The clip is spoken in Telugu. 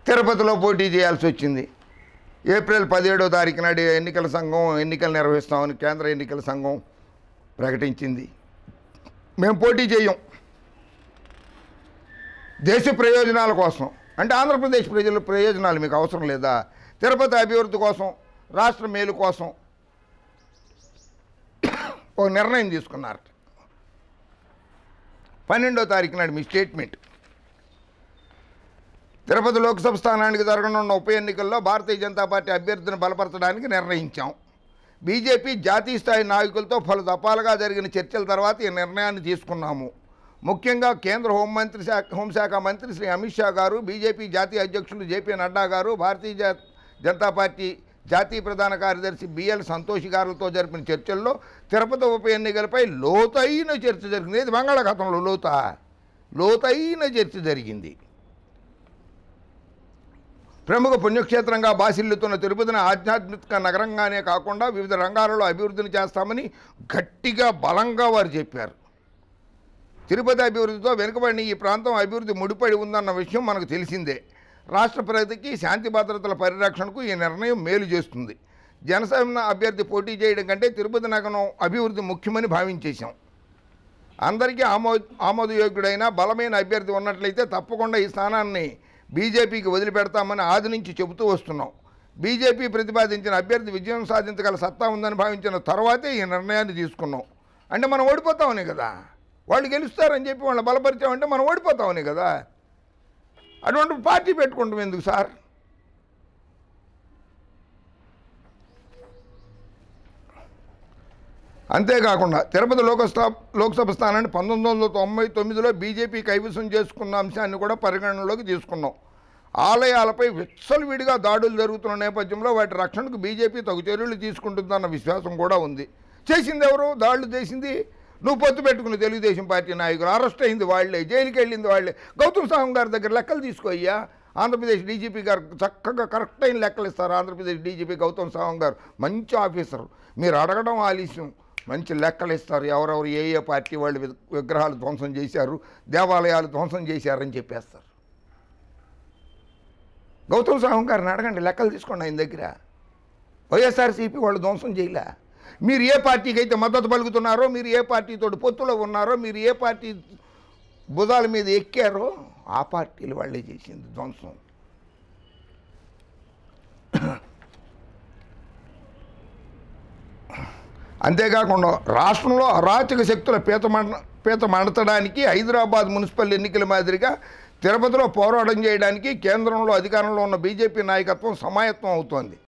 తిరుపతిలో పోటీ చేయాల్సి వచ్చింది. ఏప్రిల్ 17వ తారీఖు నాడు ఎన్నికల సంఘం ఎన్నికలు నిర్వహిస్తామని కేంద్ర ఎన్నికల సంఘం ప్రకటించింది. మేము పోటీ చేయం. దేశ ప్రయోజనాల కోసం అంటే ఆంధ్రప్రదేశ్ ప్రజల ప్రయోజనాలు మీకు అవసరం లేదా? తిరుపతి అభివృద్ధి కోసం, రాష్ట్ర మేలు కోసం ఒక నిర్ణయం తీసుకున్నారు. 12వ తారీఖు నాడు మీ స్టేట్మెంట్. తిరుపతి లోక్సభ స్థానానికి జరగనున్న ఉప ఎన్నికల్లో భారతీయ జనతా పార్టీ అభ్యర్థిని బలపరచడానికి నిర్ణయించాం. బీజేపీ జాతీయ స్థాయి నాయకులతో పలు దఫాలుగా జరిగిన చర్చల తర్వాత ఈ నిర్ణయాన్ని తీసుకున్నాము. ముఖ్యంగా కేంద్ర హోంశాఖ మంత్రి శ్రీ అమిత్ షా గారు, బీజేపీ జాతీయ అధ్యక్షులు జేపీ నడ్డా గారు, భారతీయ జనతా పార్టీ జాతీయ ప్రధాన కార్యదర్శి బిఎల్ సంతోషి గారులతో జరిపిన చర్చల్లో తిరుపతి ఉప ఎన్నికలపై లోతైన చర్చ జరిగింది. ఇది బంగాళాఖాతంలో లోతైన చర్చ జరిగింది. ప్రముఖ పుణ్యక్షేత్రంగా బాసిల్లుతున్న తిరుపతిని ఆధ్యాత్మిక నగరంగానే కాకుండా వివిధ రంగాలలో అభివృద్ధిని చేస్తామని గట్టిగా బలంగా వారు చెప్పారు. తిరుపతి అభివృద్ధితో వెనుకబడిన ఈ ప్రాంతం అభివృద్ధి ముడిపడి ఉందన్న విషయం మనకు తెలిసిందే. రాష్ట్ర ప్రగతికి, శాంతి భద్రతల పరిరక్షణకు ఈ నిర్ణయం మేలు చేస్తుంది. జనసేన అభ్యర్థి పోటీ చేయడం కంటే తిరుపతి నగరం అభివృద్ధి ముఖ్యమని భావించేశాం. అందరికీ ఆమోదయోగ్యుడైన బలమైన అభ్యర్థి ఉన్నట్లయితే తప్పకుండా ఈ స్థానాన్ని బీజేపీకి వదిలిపెడతామని ఆది నుంచి చెబుతూ వస్తున్నాం. బీజేపీ ప్రతిపాదించిన అభ్యర్థి విజయం సాధించగల సత్తా ఉందని భావించిన తర్వాతే ఈ నిర్ణయాన్ని తీసుకున్నాం. అంటే మనం ఓడిపోతామనే కదా, వాళ్ళు గెలుస్తారని చెప్పి వాళ్ళని బలపరిచామంటే మనం ఓడిపోతామనే కదా. అటువంటి పార్టీ పెట్టుకుంటాం ఎందుకు సార్? అంతేకాకుండా తిరుపతి లోక్సభ స్థానాన్ని 1999లో బీజేపీ కైవసం చేసుకున్న అంశాన్ని కూడా పరిగణనలోకి తీసుకున్నాం. ఆలయాలపై విచ్చలవిడిగా దాడులు జరుగుతున్న నేపథ్యంలో వాటి రక్షణకు బీజేపీ తగు చర్యలు తీసుకుంటుందన్న విశ్వాసం కూడా ఉంది. చేసింది ఎవరు? దాడులు చేసింది నువ్వు పొత్తు పెట్టుకున్న తెలుగుదేశం పార్టీ నాయకులు. అరెస్ట్ అయింది వాళ్ళే, జైలుకి వెళ్ళింది వాళ్ళే. గౌతమ్ సాహం గారి దగ్గర లెక్కలు తీసుకోయ్యా. ఆంధ్రప్రదేశ్ డీజీపీ గారు చక్కగా కరెక్ట్ అయిన లెక్కలు ఇస్తారు. ఆంధ్రప్రదేశ్ డీజీపీ గౌతమ్ సాహం గారు మంచి ఆఫీసర్. మీరు అడగడం ఆలస్యం, మంచి లెక్కలు ఇస్తారు. ఎవరెవరు ఏ ఏ పార్టీ వాళ్ళు విగ్రహాలు ధ్వంసం చేశారు, దేవాలయాలు ధ్వంసం చేశారని చెప్పేస్తారు. గౌతమ్ సాహం గారిని అడగండి, లెక్కలు తీసుకోండి ఆయన దగ్గర. వైఎస్ఆర్సీపీ వాళ్ళు ధ్వంసం చేయలే. మీరు ఏ పార్టీకి అయితే మద్దతు పలుకుతున్నారో, మీరు ఏ పార్టీతో పొత్తులో ఉన్నారో, మీరు ఏ పార్టీ భుజాల మీద ఎక్కారో ఆ పార్టీలు వాళ్ళే చేసింది ధ్వంసం. అంతేకాకుండా రాష్ట్రంలో అరాచక శక్తుల పీత మండడానికి హైదరాబాద్ మున్సిపల్ ఎన్నికల మాదిరిగా తిరుపతిలో పోరాటం చేయడానికి కేంద్రంలో అధికారంలో ఉన్న బీజేపీ నాయకత్వం సమాయత్తం అవుతోంది.